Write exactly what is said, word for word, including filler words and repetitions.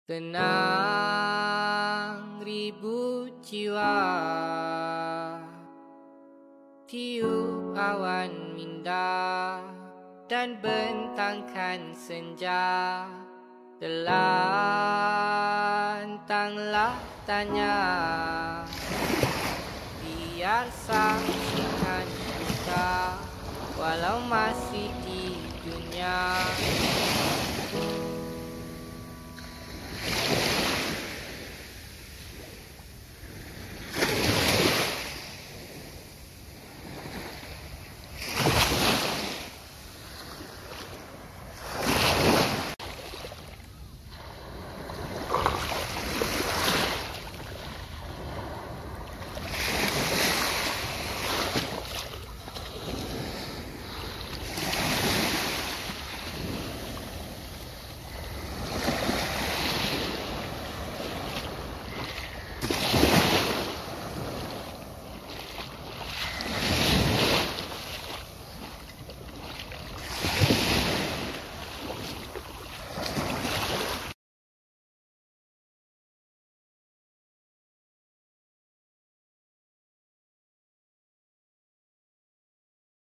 Tenang ribu jiwa, tiup awan minda dan bentangkan senja. Telantanglah tanya, biar saksikan kita walau masih di dunia.